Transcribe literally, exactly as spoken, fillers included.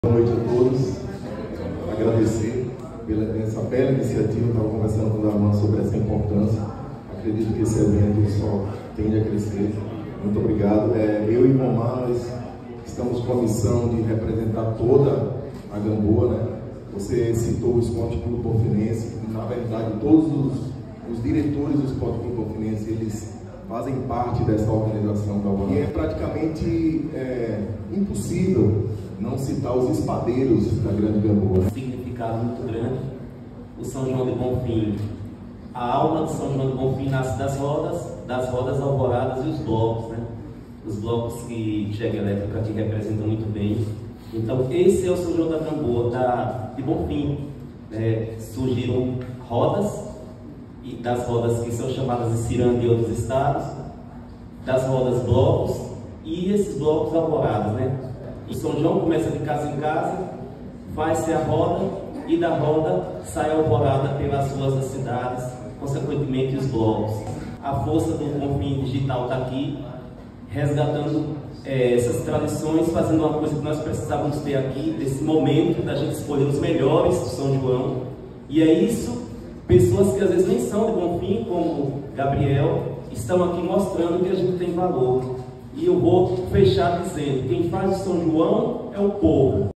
Boa noite a todos. Agradecer pela essa bela iniciativa. Estava conversando com o Darman sobre essa importância. Acredito que esse evento só tende a crescer. Muito obrigado. É, eu e Romar, nós estamos com a missão de representar toda a Gamboa, né? Você citou o Esporte Clube Portinense. Na verdade, todos os, os diretores do Esporte Clube Portinense, eles fazem parte dessa organização da U A N. E é praticamente é, impossível não citar os espadeiros da Grande Gamboa. Significado muito grande. O São João de Bonfim, a alma de São João de Bonfim nasce das rodas, das rodas alvoradas e os blocos, né? Os blocos que Chega Elétrica aqui representam muito bem. Então esse é o São João da Gamboa, da, de Bonfim. É, surgiram rodas, e das rodas que são chamadas de ciranda de outros estados, das rodas blocos e esses blocos alvorados, né? O São João começa de casa em casa, faz-se a roda e da roda sai a alvorada pelas ruas das cidades, consequentemente os blocos. A força do Bonfim Digital está aqui, resgatando é, essas tradições, fazendo uma coisa que nós precisávamos ter aqui, nesse momento da gente escolher os melhores do São João. E é isso, pessoas que às vezes nem são de Bonfim, como Gabriel, estão aqui mostrando que a gente tem valor. E eu vou fechar dizendo, quem faz o São João é o povo.